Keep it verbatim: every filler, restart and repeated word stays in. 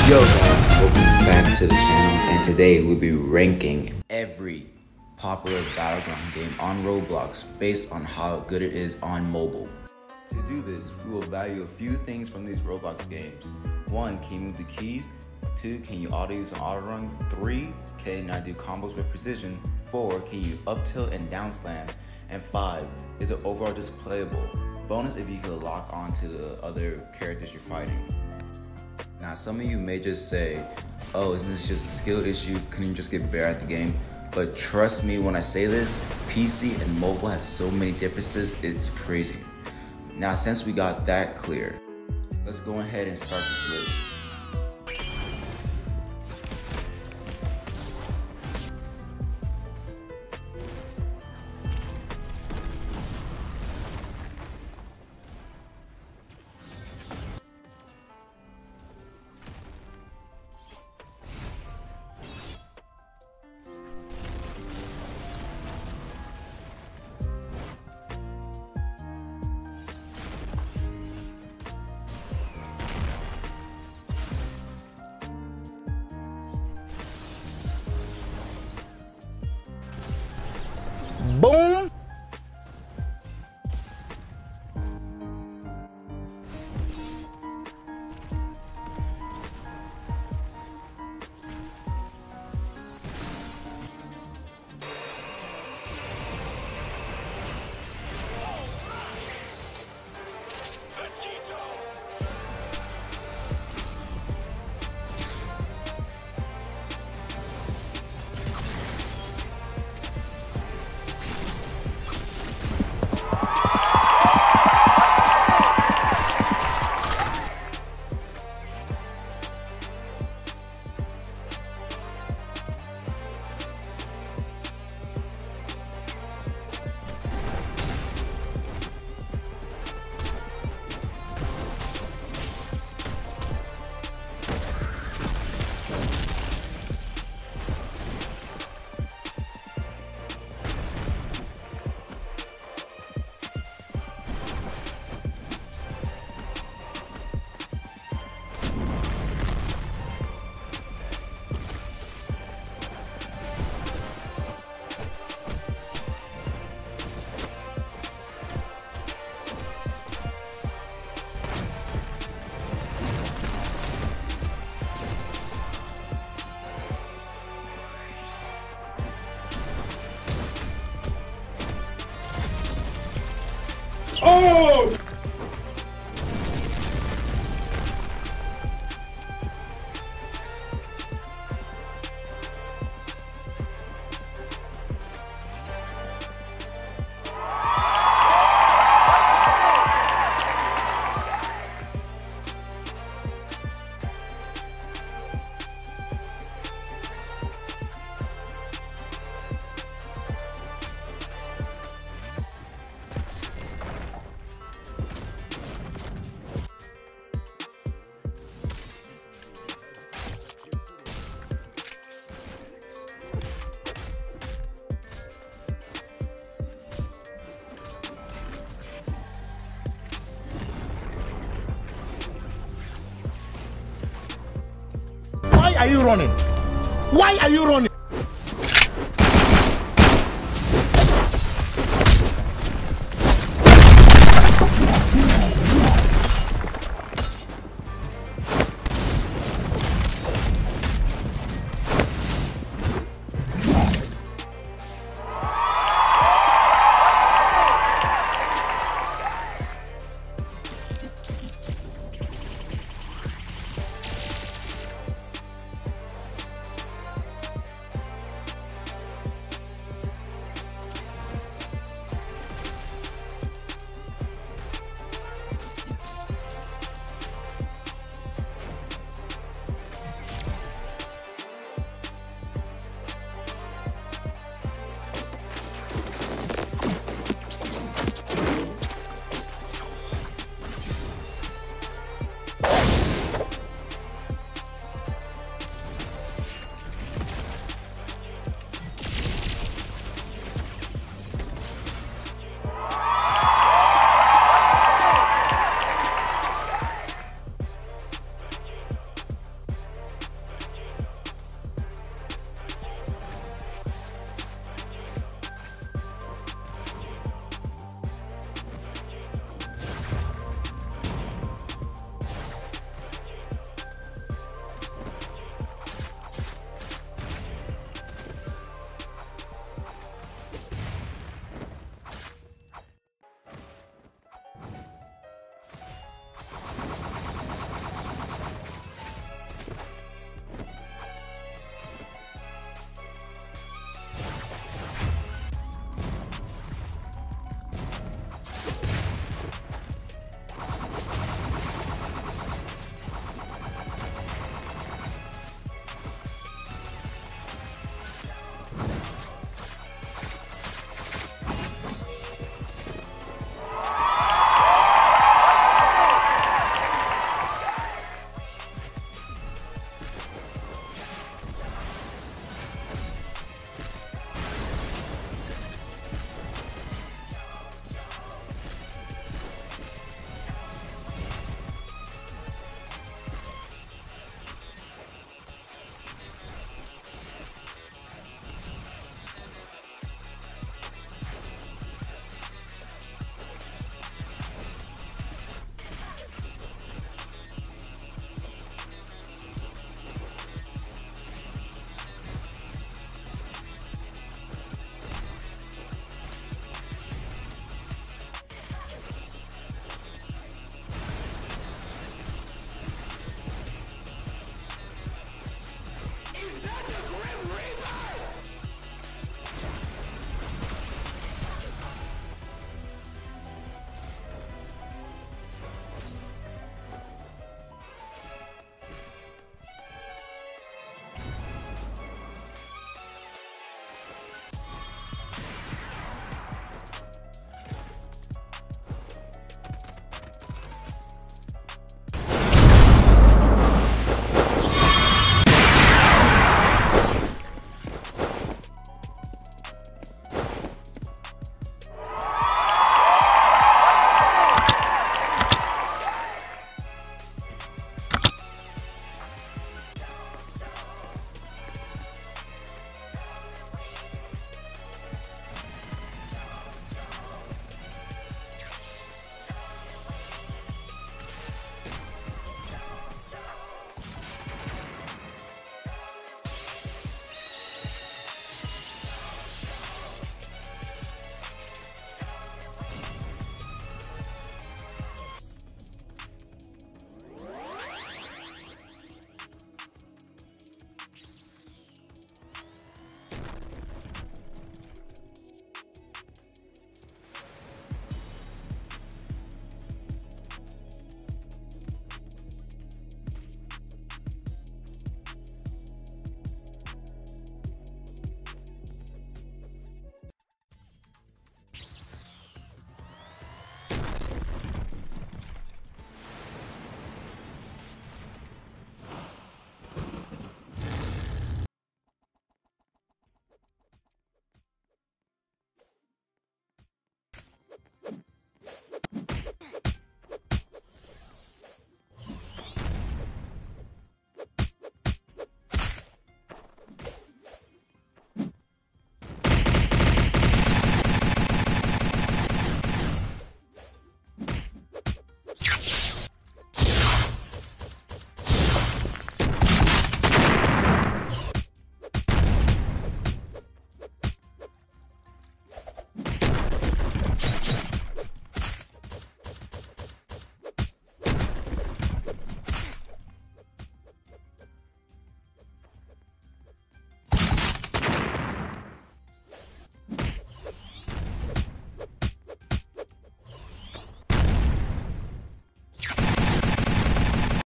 Yo guys, welcome back to the channel, and today we'll be ranking every popular battleground game on Roblox based on how good it is on mobile. To do this, we will value a few things from these Roblox games. One, can you move the keys? Two, can you auto use an auto run? Three, can you not do combos with precision? Four, can you up tilt and down slam? And five, is it overall just playable? Bonus if you could lock on to the other characters you're fighting. Now, some of you may just say, oh, isn't this just a skill issue? Couldn't you just get better at the game? But trust me when I say this, P C and mobile have so many differences, it's crazy. Now, since we got that clear, let's go ahead and start this list. Boom. Oh! Why are you running? Why are you running?